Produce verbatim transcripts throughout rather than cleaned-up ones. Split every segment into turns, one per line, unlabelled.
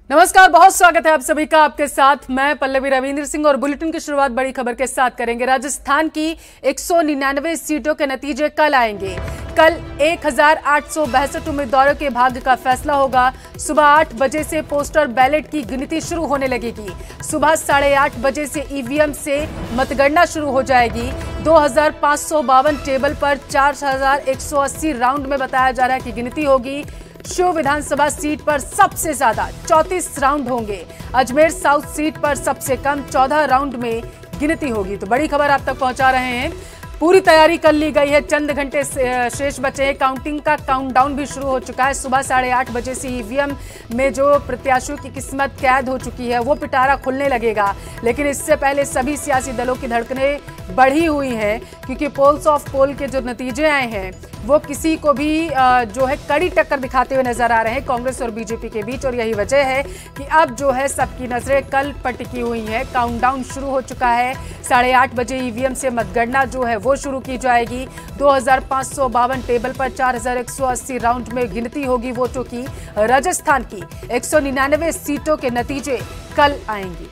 नमस्कार, बहुत स्वागत है आप सभी का। आपके साथ मैं पल्लवी रविंद्र सिंह और बुलेटिन की शुरुआत बड़ी खबर के साथ करेंगे। राजस्थान की एक सौ निन्यानवे सीटों के नतीजे कल आएंगे। कल एक हजार आठ सौ बहसठ उम्मीदवारों के भाग्य का फैसला होगा। सुबह आठ बजे से पोस्टर बैलेट की गिनती शुरू होने लगेगी। सुबह साढ़े आठ बजे से ईवीएम से मतगणना शुरू हो जाएगी। दो हजार पाँच सौ बावन टेबल पर चार हजार एक सौ अस्सी राउंड में बताया जा रहा है कि गिनती होगी। शिव विधानसभा सीट पर सबसे ज्यादा चौंतीस राउंड होंगे। अजमेर साउथ सीट पर सबसे कम चौदह राउंड में गिनती होगी। तो बड़ी खबर आप तक पहुंचा रहे हैं। पूरी तैयारी कर ली गई है, चंद घंटे शेष बचे हैं। काउंटिंग का काउंटडाउन भी शुरू हो चुका है। सुबह साढ़े आठ बजे से ईवीएम में जो प्रत्याशियों की किस्मत कैद हो चुकी है वो पिटारा खुलने लगेगा। लेकिन इससे पहले सभी सियासी दलों की धड़कनें बढ़ी हुई हैं, क्योंकि पोल्स ऑफ पोल के जो नतीजे आए हैं वो किसी को भी जो है कड़ी टक्कर दिखाते हुए नजर आ रहे हैं कांग्रेस और बीजेपी के बीच। और यही वजह है कि अब जो है सबकी नजरें कल पर टिकी हुई हैं। काउंटडाउन शुरू हो चुका है। साढ़े आठ बजे ईवीएम से मतगणना जो है वो शुरू की जाएगी। दो हजार पाँच सौ बावन टेबल पर चार हजार एक सौ अस्सी राउंड में गिनती होगी वोटों की। राजस्थान की एक सौ निन्यानवे सीटों के नतीजे कल आएंगे।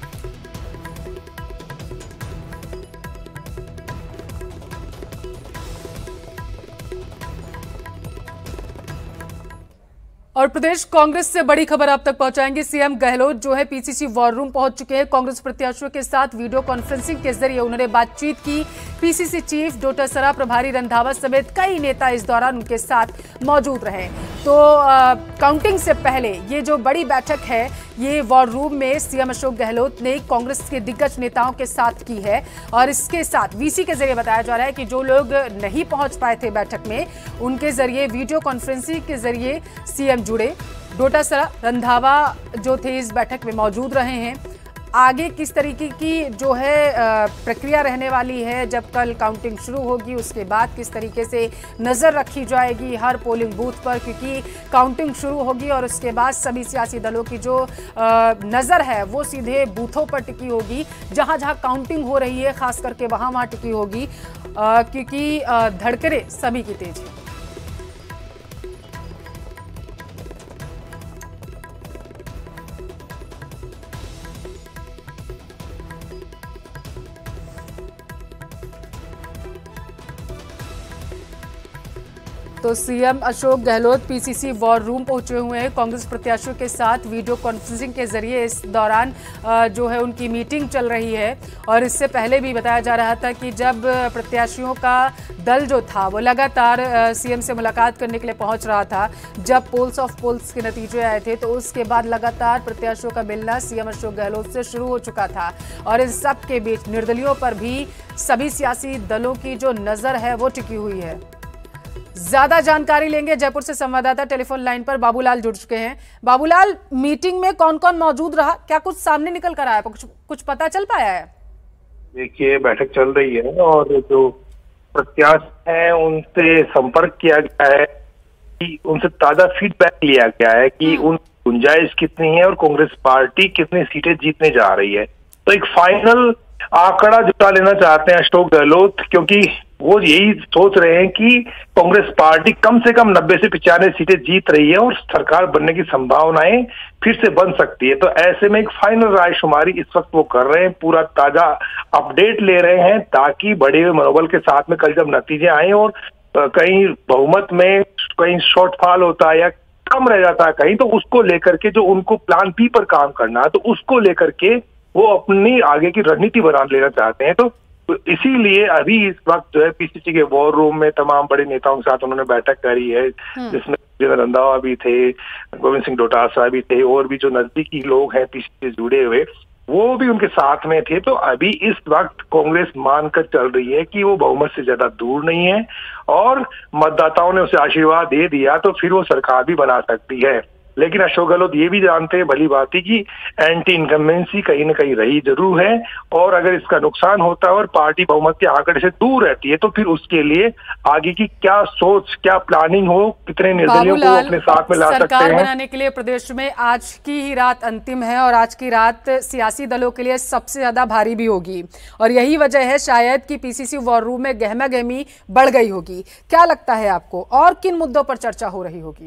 और प्रदेश कांग्रेस से बड़ी खबर आप तक पहुंचाएंगे। सीएम गहलोत जो है पीसीसी वॉर रूम पहुंच चुके हैं। कांग्रेस प्रत्याशियों के साथ वीडियो कॉन्फ्रेंसिंग के जरिए उन्होंने बातचीत की। पीसीसी चीफ डोटासरा प्रभारी रंधावा समेत कई नेता इस दौरान उनके साथ मौजूद रहे। तो आ, काउंटिंग से पहले ये जो बड़ी बैठक है ये वॉर रूम में सीएम अशोक गहलोत ने कांग्रेस के दिग्गज नेताओं के साथ की है। और इसके साथ वीसी के जरिए बताया जा रहा है कि जो लोग नहीं पहुंच पाए थे बैठक में उनके जरिए वीडियो कॉन्फ्रेंसिंग के जरिए सीएम जुड़े। डोटासरा रंधावा जो थे इस बैठक में मौजूद रहे हैं। आगे किस तरीके की जो है प्रक्रिया रहने वाली है जब कल काउंटिंग शुरू होगी, उसके बाद किस तरीके से नज़र रखी जाएगी हर पोलिंग बूथ पर, क्योंकि काउंटिंग शुरू होगी और उसके बाद सभी सियासी दलों की जो नज़र है वो सीधे बूथों पर टिकी होगी। जहां जहां काउंटिंग हो रही है खास करके वहां वहां टिकी होगी, क्योंकि धड़कने सभी की तेज है। तो CM Ashok Gehlot PCC war room पहुंचे हुए हैं। कांग्रेस प्रत्याशियों के साथ वीडियो कॉन्फ्रेंसिंग के जरिए इस दौरान जो है उनकी मीटिंग चल रही है। और इससे पहले भी बताया जा रहा था कि जब प्रत्याशियों का दल जो था वो लगातार सीएम से मुलाकात करने के लिए पहुंच रहा था, जब पोल्स ऑफ पोल्स के नतीजे आए थे तो उसके बाद लगातार प्रत्याशियों का मिलना सीएम अशोक गहलोत से शुरू हो चुका था। और इस सब के बीच निर्दलियों पर भी सभी सियासी दलों की जो नजर है वो टिकी हुई है। ज्यादा जानकारी लेंगे, जयपुर से संवाददाता टेलीफोन लाइन पर बाबूलाल जुड़ चुके हैं। बाबूलाल, मीटिंग में कौन कौन मौजूद रहा, क्या कुछ सामने निकल कर आया, कुछ कुछ पता चल पाया है?
देखिए, बैठक चल रही है और जो प्रत्याशी हैं उनसे संपर्क किया गया है कि उनसे ताजा फीडबैक लिया गया है कि उन गुंजाइश कितनी है और कांग्रेस पार्टी कितनी सीटें जीतने जा रही है। तो एक फाइनल आंकड़ा जुटा लेना चाहते हैं अशोक गहलोत, क्योंकि वो यही सोच रहे हैं कि कांग्रेस पार्टी कम से कम नब्बे से पिचानवे सीटें जीत रही है और सरकार बनने की संभावनाएं फिर से बन सकती है। तो ऐसे में एक फाइनल रायशुमारी इस वक्त वो कर रहे हैं, पूरा ताजा अपडेट ले रहे हैं, ताकि बड़े हुए मनोबल के साथ में कल जब नतीजे आए और कहीं बहुमत में कहीं शॉर्टफॉल होता है या कम रह जाता है कहीं, तो उसको लेकर के जो उनको प्लान बी पर काम करना है तो उसको लेकर के वो अपनी आगे की रणनीति बना लेना चाहते हैं। तो इसीलिए अभी इस वक्त जो है पीसीसी के वॉर रूम में तमाम बड़े नेताओं के साथ उन्होंने बैठक करी है, जिसमें रंधावा भी थे, गोविंद सिंह डोटासरा भी थे और भी जो नजदीकी लोग हैं पीसीसी से जुड़े हुए वो भी उनके साथ में थे। तो अभी इस वक्त कांग्रेस मानकर चल रही है कि वो बहुमत से ज्यादा दूर नहीं है और मतदाताओं ने उसे आशीर्वाद दे दिया तो फिर वो सरकार भी बना सकती है। लेकिन अशोक गहलोत ये भी जानते हैं भली बात की एंटी इनकम्बेंसी कहीं ना कहीं रही जरूर है, और अगर इसका नुकसान होता है और पार्टी बहुमत के आंकड़े से दूर रहती है तो फिर उसके लिए आगे की क्या सोच, क्या प्लानिंग हो, कितने निर्दलियों को अपने साथ में ला सकते हैं।
सरकार बनाने के लिए प्रदेश में आज की ही रात अंतिम है और आज की रात सियासी दलों के लिए सबसे ज्यादा भारी भी होगी और यही वजह है शायद कि पीसीसी वॉर रूम में गहमा गहमी बढ़ गई होगी। क्या लगता है आपको और किन मुद्दों पर चर्चा हो रही होगी?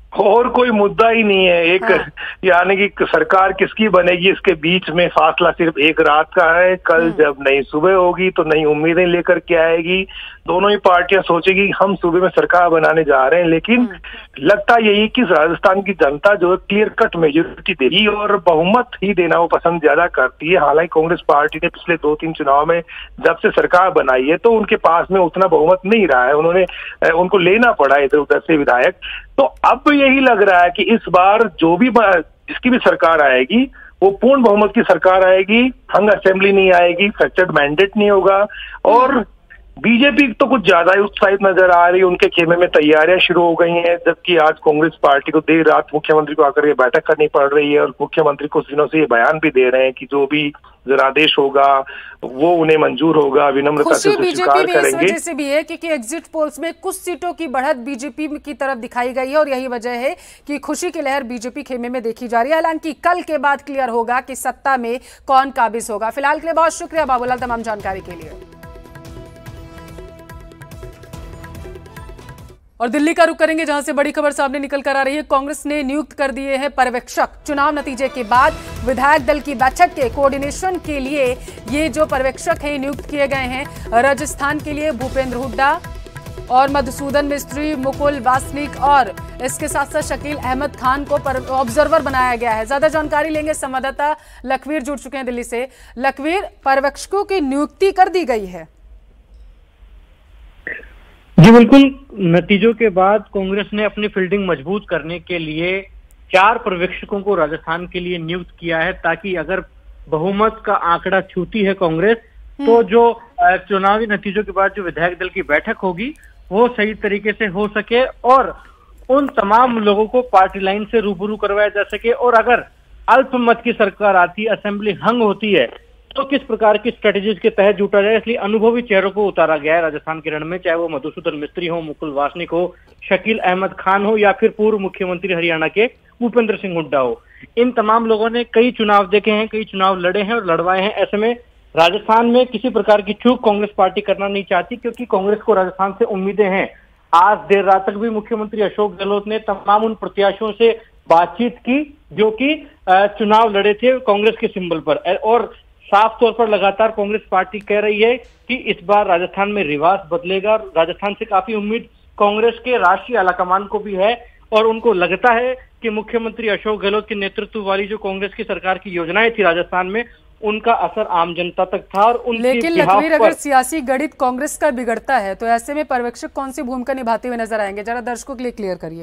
और कोई मुद्दा ही नहीं है। एक हाँ। यानी कि सरकार किसकी बनेगी इसके बीच में फासला सिर्फ एक रात का है। कल जब नई सुबह होगी तो नई उम्मीदें लेकर के आएगी। दोनों ही पार्टियां सोचेगी हम सूबे में सरकार बनाने जा रहे हैं, लेकिन लगता यही कि राजस्थान की जनता जो क्लियर कट मेजोरिटी देगी और बहुमत ही देना वो पसंद ज्यादा करती है। हालांकि कांग्रेस पार्टी ने पिछले दो तीन चुनाव में जब से सरकार बनाई है तो उनके पास में उतना बहुमत नहीं रहा है, उन्होंने उनको लेना पड़ा इधर उधर से विधायक। तो अब यही लग रहा है कि इस बार जो भी जिसकी भी सरकार आएगी वो पूर्ण बहुमत की सरकार आएगी, हंग असेंबली नहीं आएगी, फ्रैक्चर्ड मैंडेट नहीं होगा। और बीजेपी तो कुछ ज्यादा ही उत्साहित नजर आ रही है, उनके खेमे में तैयारियां शुरू हो गई हैं। जबकि आज कांग्रेस पार्टी को देर रात मुख्यमंत्री को आकर ये बैठक करनी पड़ रही है और मुख्यमंत्री कुछ दिनों से ये बयान भी दे रहे हैं कि जो भी जनादेश होगा वो उन्हें मंजूर होगा, विनम्रता से स्वीकार करेंगे।
इस वजह से भी है क्योंकि एग्जिट पोल्स में कुछ सीटों की बढ़त बीजेपी की तरफ दिखाई गई है और यही वजह है कि खुशी की लहर बीजेपी खेमे में देखी जा रही है। हालांकि कल के बाद क्लियर होगा कि सत्ता में कौन काबिज होगा। फिलहाल के लिए बहुत शुक्रिया बाबूलाल तमाम जानकारी के लिए। और दिल्ली का रुख करेंगे जहां से बड़ी खबर सामने निकल कर आ रही है। कांग्रेस ने नियुक्त कर दिए हैं पर्यवेक्षक। चुनाव नतीजे के बाद विधायक दल की बैठक के कोऑर्डिनेशन के लिए ये जो पर्यवेक्षक हैं नियुक्त किए गए हैं। राजस्थान के लिए भूपेंद्र हुड्डा और मधुसूदन मिस्त्री, मुकुल वासनिक और इसके साथ साथ शकील अहमद खान को ऑब्जर्वर बनाया गया है। ज्यादा जानकारी लेंगे, संवाददाता लखवीर जुड़ चुके हैं दिल्ली से। लखवीर, पर्यवेक्षकों की नियुक्ति कर दी गई है?
जी बिल्कुल, नतीजों के बाद कांग्रेस ने अपनी फील्डिंग मजबूत करने के लिए चार पर्यवेक्षकों को राजस्थान के लिए नियुक्त किया है, ताकि अगर बहुमत का आंकड़ा छूती है कांग्रेस तो जो चुनावी नतीजों के बाद जो विधायक दल की बैठक होगी वो सही तरीके से हो सके और उन तमाम लोगों को पार्टी लाइन से रूबरू करवाया जा सके। और अगर अल्पमत की सरकार आती, असेंबली हंग होती है, तो किस प्रकार की स्ट्रेटेजीज के तहत जुटा जाए। इसलिए अनुभवी चेहरों को उतारा गया है राजस्थान के रण में, चाहे वो मधुसूदन मिस्त्री हो, मुकुल वासनिक हो, शकील अहमद खान हो या फिर पूर्व मुख्यमंत्री हरियाणा के भूपेंद्र सिंह हुड्डा हो। इन तमाम लोगों ने कई चुनाव देखे हैं, कई चुनाव लड़े हैं और लड़वाए हैं। ऐसे में राजस्थान में किसी प्रकार की चूक कांग्रेस पार्टी करना नहीं चाहती, क्योंकि कांग्रेस को राजस्थान से उम्मीदें हैं। आज देर रात तक भी मुख्यमंत्री अशोक गहलोत ने तमाम उन प्रत्याशियों से बातचीत की जो कि चुनाव लड़े थे कांग्रेस के सिंबल पर, और साफ तौर पर लगातार कांग्रेस पार्टी कह रही है कि इस बार राजस्थान में रिवाज बदलेगा। राजस्थान से काफी उम्मीद कांग्रेस के राष्ट्रीय आलाकमान को भी है और उनको लगता है कि मुख्यमंत्री अशोक गहलोत के नेतृत्व वाली जो कांग्रेस की सरकार की योजनाएं थी राजस्थान में, उनका असर आम जनता तक था। और
लेकिन लखवीर, अगर सियासी गणित कांग्रेस का बिगड़ता है तो ऐसे में पर्यवेक्षक कौन सी भूमिका निभाते हुए नजर आएंगे? जरा दर्शकों के लिए क्लियर करिए।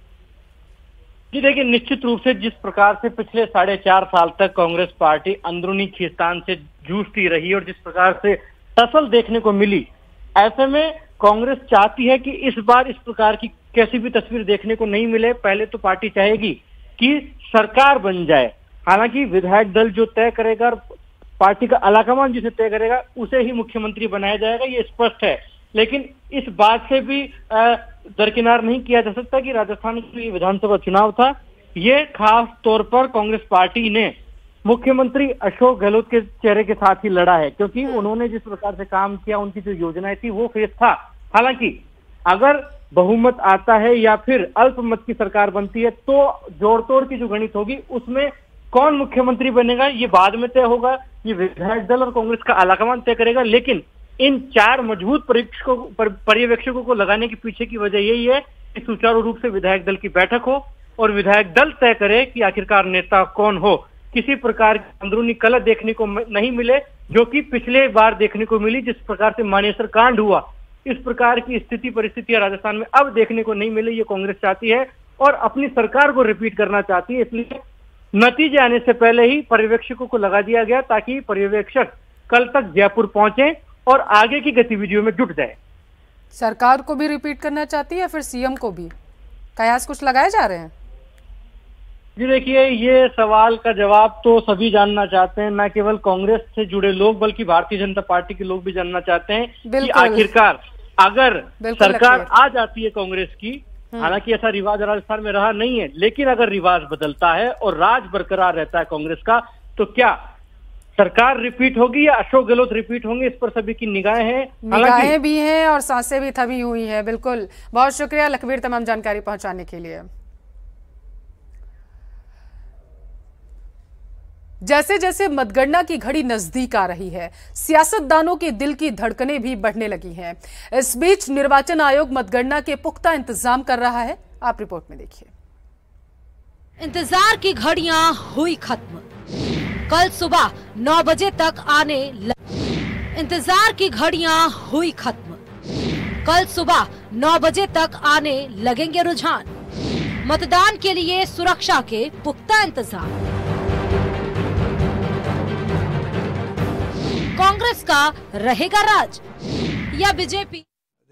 जी देखिए, निश्चित रूप से जिस प्रकार से पिछले साढ़े चार साल तक कांग्रेस पार्टी अंदरूनी खींचतान से जूझती रही और जिस प्रकार से टसल देखने को मिली, ऐसे में कांग्रेस चाहती है कि इस बार इस प्रकार की कैसी भी तस्वीर देखने को नहीं मिले। पहले तो पार्टी चाहेगी कि सरकार बन जाए। हालांकि विधायक दल जो तय करेगा, पार्टी का आलाकमान जिसे तय करेगा, उसे ही मुख्यमंत्री बनाया जाएगा, ये स्पष्ट है। लेकिन इस बात से भी दरकिनार नहीं किया जा सकता कि राजस्थान में विधानसभा चुनाव था, ये खास तौर पर कांग्रेस पार्टी ने मुख्यमंत्री अशोक गहलोत के चेहरे के साथ ही लड़ा है, क्योंकि उन्होंने जिस प्रकार से काम किया, उनकी जो योजनाएं थी वो फेस था। हालांकि अगर बहुमत आता है या फिर अल्पमत की सरकार बनती है तो जोड़ तोड़ की जो गणित होगी उसमें कौन मुख्यमंत्री बनेगा ये बाद में तय होगा। ये विधायक दल और कांग्रेस का आलाकमान तय करेगा। लेकिन इन चार मजबूत पर्यवेक्षकों पर्यवेक्षकों को लगाने के पीछे की वजह यही है कि सुचारू रूप से विधायक दल की बैठक हो और विधायक दल तय करे कि आखिरकार नेता कौन हो। किसी प्रकार की अंदरूनी कलह देखने को नहीं मिले, जो कि पिछले बार देखने को मिली। जिस प्रकार से मानेसर कांड हुआ, इस प्रकार की स्थिति परिस्थितियां राजस्थान में अब देखने को नहीं मिली। ये कांग्रेस चाहती है और अपनी सरकार को रिपीट करना चाहती है। इसलिए नतीजे आने से पहले ही पर्यवेक्षकों को लगा दिया गया, ताकि पर्यवेक्षक कल तक जयपुर पहुंचे और आगे की गतिविधियों में जुट जाए।
सरकार को भी रिपीट करना चाहती है या फिर सीएम को भी? कयास कुछ लगाए जा रहे हैं?
जी देखिए, ये सवाल का जवाब तो सभी जानना चाहते हैं, न केवल कांग्रेस से जुड़े लोग बल्कि भारतीय जनता पार्टी के लोग भी जानना चाहते हैं कि आखिरकार अगर सरकार आ जाती है कांग्रेस की, हालांकि ऐसा रिवाज राजस्थान में रहा नहीं है, लेकिन अगर रिवाज बदलता है और राज बरकरार रहता है कांग्रेस का, तो क्या सरकार रिपीट होगी या अशोक गहलोत रिपीट होंगे, इस पर सभी की निगाहें हैं।
निगाहें भी हैं और सांसें भी थमी हुई हैं। बिल्कुल, बहुत शुक्रिया लखवीर तमाम जानकारी पहुंचाने के लिए। जैसे जैसे मतगणना की घड़ी नजदीक आ रही है, सियासतदानों के दिल की धड़कनें भी बढ़ने लगी हैं। इस बीच निर्वाचन आयोग मतगणना के पुख्ता इंतजाम कर रहा है। आप रिपोर्ट में देखिए।
इंतजार की घड़ियां हुई खत्म। कल सुबह नौ बजे तक आने ल... इंतजार की घड़ियां हुई खत्म। कल सुबह नौ बजे तक आने लगेंगे रुझान। मतदान के लिए सुरक्षा के पुख्ता इंतजाम। कांग्रेस का रहेगा राज या बीजेपी?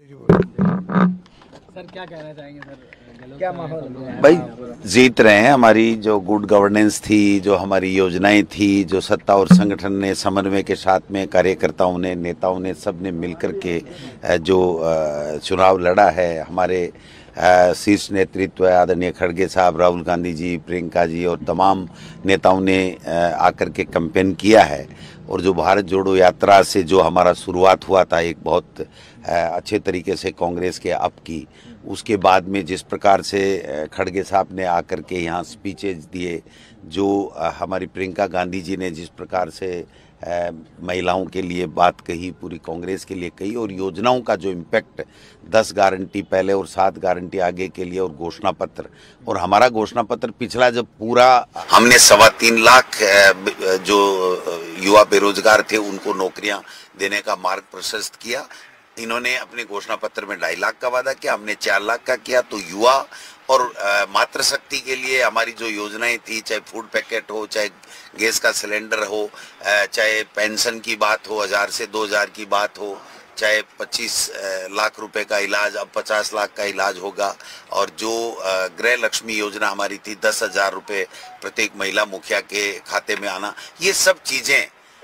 सर क्या कहना चाहेंगे सर, क्या माहौल
भाई? जीत रहे हैं। हमारी जो गुड गवर्नेंस थी, जो हमारी योजनाएं थी, जो सत्ता और संगठन ने समन्वय के साथ में कार्यकर्ताओं ने, नेताओं ने, सब ने मिलकर के जो चुनाव लड़ा है, हमारे शीर्ष नेतृत्व आदरणीय खड़गे साहब, राहुल गांधी जी, प्रियंका जी और तमाम नेताओं ने आकर के कैंपेन किया है। और जो भारत जोड़ो यात्रा से जो हमारा शुरुआत हुआ था एक बहुत अच्छे तरीके से कांग्रेस के अप की, उसके बाद में जिस प्रकार से खड़गे साहब ने आकर के यहाँ स्पीचेज दिए, जो हमारी प्रियंका गांधी जी ने जिस प्रकार से महिलाओं के लिए बात कही, पूरी कांग्रेस के लिए कही, और योजनाओं का जो इम्पैक्ट, दस गारंटी पहले और सात गारंटी आगे के लिए, और घोषणा पत्र, और हमारा घोषणा पत्र पिछला जब पूरा हमने सवा तीन लाख जो युवा बेरोजगार थे उनको नौकरियां देने का मार्ग प्रशस्त किया। इन्होंने अपने घोषणा पत्र में ढाई लाख का वादा किया, हमने चार लाख का किया। तो युवा और मातृशक्ति के लिए हमारी जो योजनाएं थी, चाहे फूड पैकेट हो, चाहे गैस का सिलेंडर हो, चाहे पेंशन की बात हो, हजार से दो हजार की बात हो, चाहे पच्चीस लाख रुपए का इलाज, अब पचास लाख का इलाज होगा। और जो गृह लक्ष्मी योजना हमारी थी, दस हजार रुपये प्रत्येक महिला मुखिया के खाते में आना, ये सब चीजें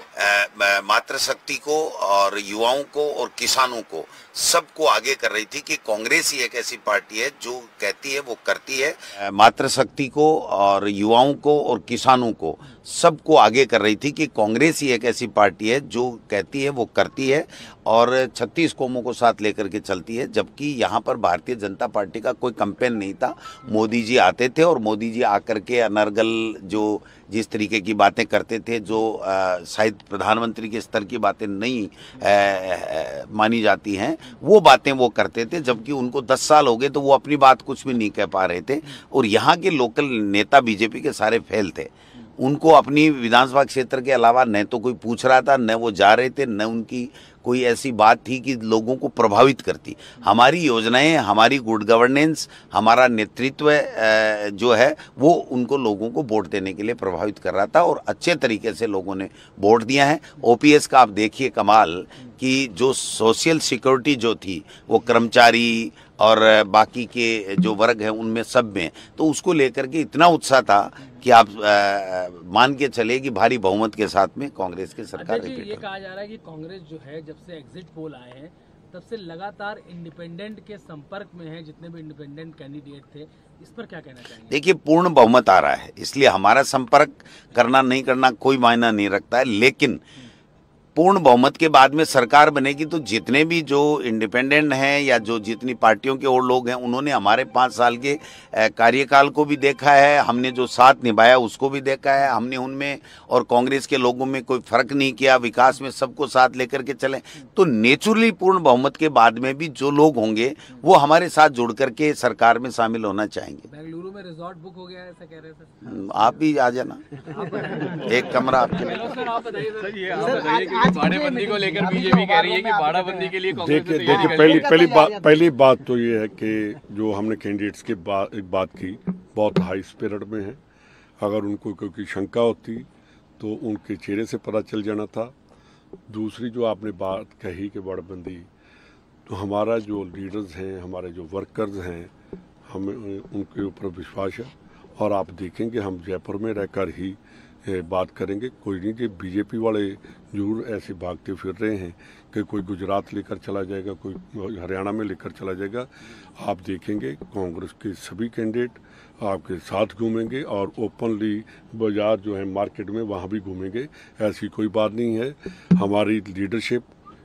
मातृशक्ति को और युवाओं को और किसानों को सबको आगे कर रही थी कि कांग्रेस ही एक ऐसी पार्टी है जो कहती है वो करती है। मातृशक्ति को और युवाओं को और किसानों को सबको आगे कर रही थी कि कांग्रेस ही एक ऐसी पार्टी है जो कहती है वो करती है और छत्तीस कौमों को साथ लेकर के चलती है। जबकि यहाँ पर भारतीय जनता पार्टी का कोई कैंपेन नहीं था। मोदी जी आते थे और मोदी जी आकर के अनर्गल जो जिस तरीके की बातें करते थे, जो शायद प्रधानमंत्री के स्तर की बातें नहीं आ, आ, मानी जाती हैं, वो बातें वो करते थे। जबकि उनको दस साल हो गए तो वो अपनी बात कुछ भी नहीं कह पा रहे थे। और यहाँ के लोकल नेता बीजेपी के सारे फेल थे। उनको अपनी विधानसभा क्षेत्र के अलावा न तो कोई पूछ रहा था, न वो जा रहे थे, न उनकी कोई ऐसी बात थी कि लोगों को प्रभावित करती। हमारी योजनाएं, हमारी गुड गवर्नेंस, हमारा नेतृत्व जो है वो उनको लोगों को वोट देने के लिए प्रभावित कर रहा था और अच्छे तरीके से लोगों ने वोट दिया है। ओपीएस का आप देखिए कमाल कि जो सोशल सिक्योरिटी जो थी वो कर्मचारी और बाकी के जो वर्ग हैं उनमें सब में, तो उसको लेकर के इतना उत्साह था कि आप आ, मान के चले कि भारी बहुमत के साथ में कांग्रेस की सरकार रिपीट।
ये कहा जा रहा है कि कांग्रेस जो है जब से एग्जिट पोल आए हैं तब से लगातार इंडिपेंडेंट के संपर्क में है, जितने भी इंडिपेंडेंट कैंडिडेट थे। इस पर क्या कहना चाहेंगे? देखिए,
पूर्ण बहुमत आ रहा है, इसलिए हमारा संपर्क करना नहीं करना कोई मायना नहीं रखता है। लेकिन पूर्ण बहुमत के बाद में सरकार बनेगी तो जितने भी जो इंडिपेंडेंट हैं या जो जितनी पार्टियों के और लोग हैं उन्होंने हमारे पाँच साल के कार्यकाल को भी देखा है, हमने जो साथ निभाया उसको भी देखा है। हमने उनमें और कांग्रेस के लोगों में कोई फर्क नहीं किया, विकास में सबको साथ लेकर के चले। तो नेचुरली पूर्ण बहुमत के बाद में भी जो लोग होंगे वो हमारे साथ जुड़ करके सरकार में शामिल होना चाहेंगे।
बेंगलुरु में रिजॉर्ट बुक हो गया है, ऐसा कह रहे थे।
आप भी आ जाना, एक कमरा आपके लिए।
बाड़ेबंदी को लेकर बीजेपी कह रही है कि बाड़ाबंदी के लिए
देखिए देखिए पहली पहली बात पहली बात तो ये है कि जो हमने कैंडिडेट्स की बात एक बात की बहुत हाई स्पिरिट में है। अगर उनको कोई शंका होती तो उनके चेहरे से पता चल जाना था। दूसरी जो आपने बात कही कि बाड़ाबंदी, तो हमारा जो लीडर्स हैं, हमारे जो वर्कर्स हैं, हमें उनके ऊपर विश्वास है और आप देखेंगे हम जयपुर में रहकर ही बात करेंगे। कोई नहीं, जो बीजेपी वाले जरूर ऐसे भागते फिर रहे हैं कि कोई गुजरात लेकर चला जाएगा, कोई हरियाणा में लेकर चला जाएगा। आप देखेंगे कांग्रेस के सभी कैंडिडेट आपके साथ घूमेंगे और ओपनली बाजार जो है मार्केट में वहाँ भी घूमेंगे। ऐसी कोई बात नहीं है। हमारी लीडरशिप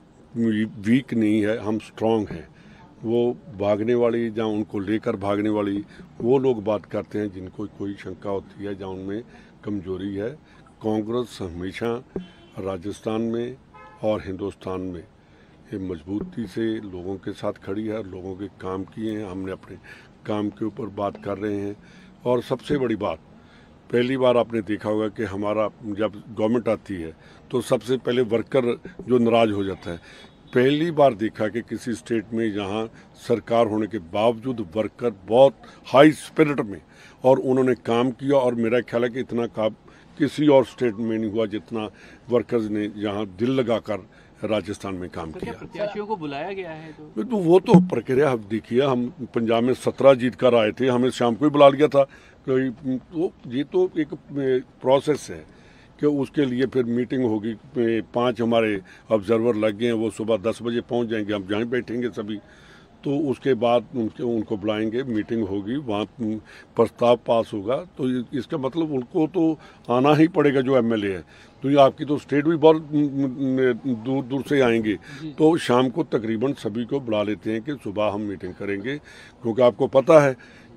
वीक नहीं है, हम स्ट्रांग हैं। वो भागने वाली, जहाँ उनको लेकर भागने वाली वो लोग बात करते हैं जिनको कोई शंका होती है, जहाँ उनमें कमजोरी है। कांग्रेस हमेशा राजस्थान में और हिंदुस्तान में ये मजबूती से लोगों के साथ खड़ी है, लोगों के काम किए हैं। हमने अपने काम के ऊपर बात कर रहे हैं। और सबसे बड़ी बात, पहली बार आपने देखा होगा कि हमारा जब गवर्नमेंट आती है तो सबसे पहले वर्कर जो नाराज हो जाता है। पहली बार देखा कि किसी स्टेट में जहां सरकार होने के बावजूद वर्कर बहुत हाई स्पिरिट में और उन्होंने काम किया, और मेरा ख्याल है कि इतना काम किसी और स्टेट में नहीं हुआ जितना वर्कर्स ने यहाँ दिल लगाकर राजस्थान में काम
तो
किया।
प्रत्याशियों को बुलाया गया है तो,
तो वो तो प्रक्रिया अब देखिए, हम पंजाब में सत्रह जीत कर आए थे, हमें शाम को ही बुला लिया था। तो ये तो एक प्रोसेस है कि उसके लिए फिर मीटिंग होगी। पांच हमारे ऑब्जर्वर लग गए हैं, वो सुबह दस बजे पहुंच जाएंगे, हम जहाँ बैठेंगे सभी। तो उसके बाद उनके उनको बुलाएंगे, मीटिंग होगी, वहाँ प्रस्ताव पास होगा। तो इसका मतलब उनको तो आना ही पड़ेगा जो एमएलए है। तो ये आपकी तो स्टेट भी बहुत दूर दूर से आएंगे। तो शाम को तकरीबन सभी को बुला लेते हैं कि सुबह हम मीटिंग करेंगे, क्योंकि आपको पता है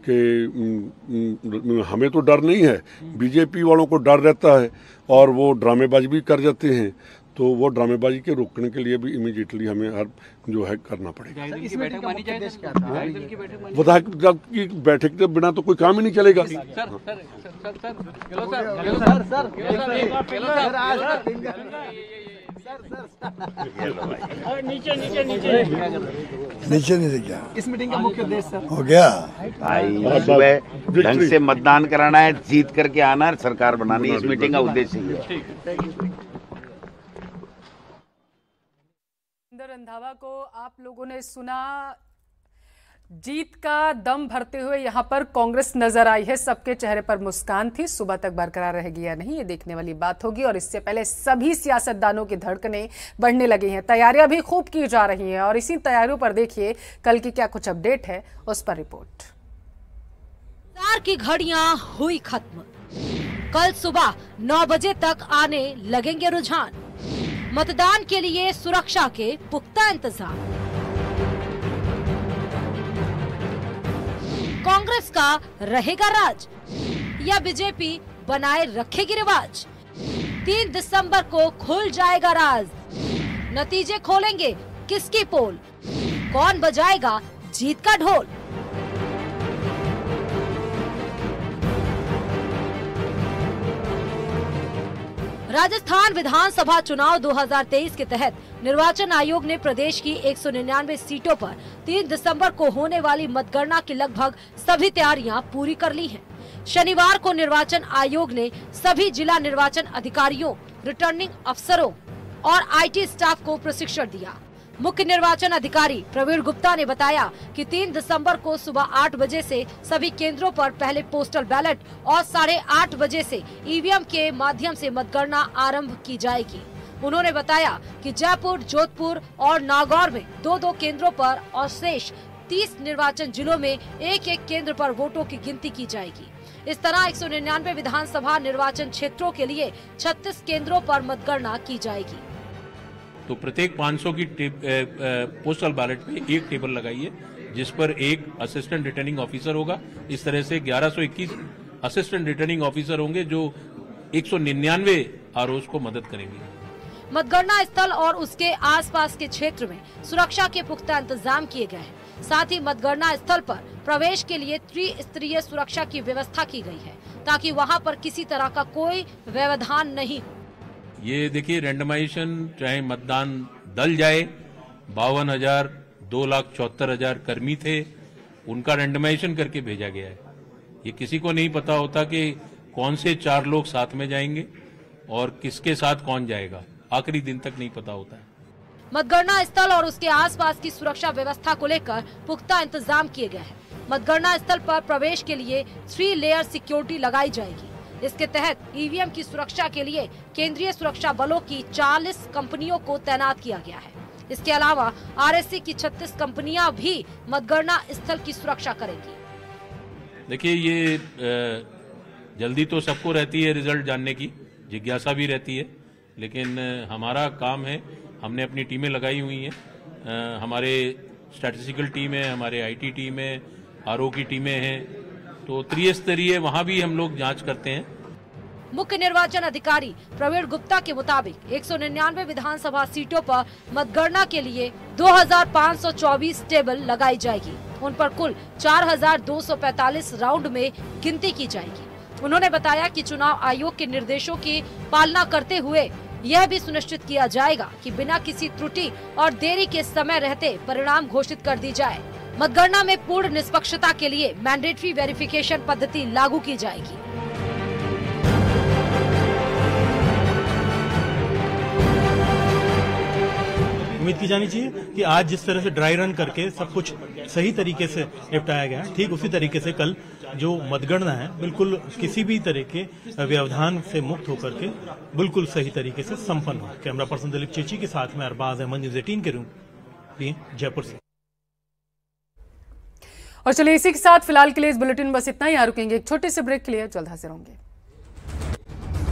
कि हमें तो डर नहीं है, बीजेपी वालों को डर रहता है और वो ड्रामेबाजी भी कर जाते हैं। तो वो ड्रामेबाजी के रोकने के लिए भी इमीडिएटली हमें हर जो है करना पड़ेगा। विधायक दल की बैठक के बिना तो कोई काम ही नहीं चलेगा।
नीचे नीचे नीचे
नीचे नहीं क्या
इस मीटिंग का मुख्य उद्देश्य सर
हो गया
भाई, सुबह ढंग से मतदान कराना है, जीत करके आना है, सरकार बनानी है। इस मीटिंग का उद्देश्य है।
रंधावा को आप लोगों ने सुना, जीत का दम भरते हुए यहां पर कांग्रेस नजर आई है। सबके चेहरे पर मुस्कान थी। सुबह तक बरकरार रहेगी या नहीं, ये देखने वाली बात होगी। और इससे पहले सभी सियासतदानों की धड़कनें बढ़ने लगी हैं, तैयारियां भी खूब की जा रही हैं। और इसी तैयारियों पर देखिए कल की क्या कुछ अपडेट है, उस पर रिपोर्ट।
इंतजार की घड़ियां हुई खत्म। कल सुबह नौ बजे तक आने लगेंगे रुझान। मतदान के लिए सुरक्षा के पुख्ता इंतजाम। कांग्रेस का रहेगा राज या बीजेपी बनाए रखेगी रिवाज? तीन दिसंबर को खुल जाएगा राज। नतीजे खोलेंगे किसकी पोल, कौन बजाएगा जीत का ढोल? राजस्थान विधानसभा चुनाव दो हज़ार तेईस के तहत निर्वाचन आयोग ने प्रदेश की एक सौ निन्यानवे सीटों पर तीन दिसंबर को होने वाली मतगणना की लगभग सभी तैयारियां पूरी कर ली हैं। शनिवार को निर्वाचन आयोग ने सभी जिला निर्वाचन अधिकारियों, रिटर्निंग अफसरों और आईटी स्टाफ को प्रशिक्षण दिया। मुख्य निर्वाचन अधिकारी प्रवीण गुप्ता ने बताया कि तीन दिसंबर को सुबह आठ बजे से सभी केंद्रों पर पहले पोस्टल बैलेट और साढ़े आठ बजे से ईवीएम के माध्यम से मतगणना आरंभ की जाएगी। उन्होंने बताया कि जयपुर, जोधपुर और नागौर में दो दो केंद्रों पर और शेष तीस निर्वाचन जिलों में एक एक केंद्र पर वोटों की गिनती की जाएगी। इस तरह एक सौ निन्यानवे विधानसभा निर्वाचन क्षेत्रों के लिए छत्तीस केंद्रों पर मतगणना की जाएगी।
तो प्रत्येक पाँच सौ की टे, ए, ए, पोस्टल बैलेट पे एक टेबल लगाइए, जिस पर एक असिस्टेंट रिटर्निंग ऑफिसर होगा। इस तरह से ग्यारह सौ इक्कीस असिस्टेंट रिटर्निंग ऑफिसर होंगे जो एक सौ निन्यानवे आरओज को मदद करेंगे।
मतगणना स्थल और उसके आसपास के क्षेत्र में सुरक्षा के पुख्ता इंतजाम किए गए हैं। साथ ही मतगणना स्थल पर प्रवेश के लिए त्रिस्तरीय सुरक्षा की व्यवस्था की गई है, ताकि वहां पर किसी तरह का कोई व्यवधान नहीं हो।
ये देखिए, रैंडमाइजेशन चाहे मतदान दल जाए, बावन हजार दो लाख चौहत्तर हजार कर्मी थे, उनका रैंडमाइजेशन करके भेजा गया है। ये किसी को नहीं पता होता कि कौन से चार लोग साथ में जाएंगे और किसके साथ कौन जाएगा, आखिरी दिन तक नहीं पता होता है।
मतगणना स्थल और उसके आसपास की सुरक्षा व्यवस्था को लेकर पुख्ता इंतजाम किए गए हैं। मतगणना स्थल पर प्रवेश के लिए थ्री लेयर सिक्योरिटी लगाई जाएगी। इसके तहत ईवीएम की सुरक्षा के लिए केंद्रीय सुरक्षा बलों की चालीस कंपनियों को तैनात किया गया है। इसके अलावा आरएससी की छत्तीस कंपनियां भी मतगणना स्थल की सुरक्षा करेंगी।
देखिए, ये जल्दी तो सबको रहती है रिजल्ट जानने की, जिज्ञासा भी रहती है, लेकिन हमारा काम है, हमने अपनी टीमें लगाई हुई हैं। हमारे स्टैटिस्टिकल टीम है, हमारे आईटी टीम है, आरओ की टीमें हैं, तो त्रिस्तरीय वहां भी हम लोग जांच करते हैं।
मुख्य निर्वाचन अधिकारी प्रवीण गुप्ता के मुताबिक एक सौ निन्यानवे विधानसभा सीटों पर मतगणना के लिए दो हज़ार पाँच सौ चौबीस टेबल लगाई जाएगी। उन पर कुल चार हज़ार दो सौ पैंतालीस राउंड में गिनती की जाएगी। उन्होंने बताया कि चुनाव आयोग के निर्देशों की पालना करते हुए यह भी सुनिश्चित किया जाएगा कि बिना किसी त्रुटि और देरी के समय रहते परिणाम घोषित कर दी जाए। मतगणना में पूर्ण निष्पक्षता के लिए मैंडेटरी वेरिफिकेशन पद्धति लागू की जाएगी।
उम्मीद की जानी चाहिए कि आज जिस तरह से ड्राई रन करके सब कुछ सही तरीके से निपटाया गया, ठीक उसी तरीके से कल जो मतगणना है बिल्कुल किसी भी तरह के व्यवधान से मुक्त होकर के बिल्कुल सही तरीके से संपन्न हो। कैमरा पर्सन दिलीप चेची के साथ में अरबाज अहमद, न्यूज़ अठारह के रूम जयपुर से।
और चलिए इसी के साथ फिलहाल के लिए इस बुलेटिन बस इतना ही। यहाँ रुकेंगे एक छोटे से ब्रेक के लिए, जल्द हाजिर होंगे।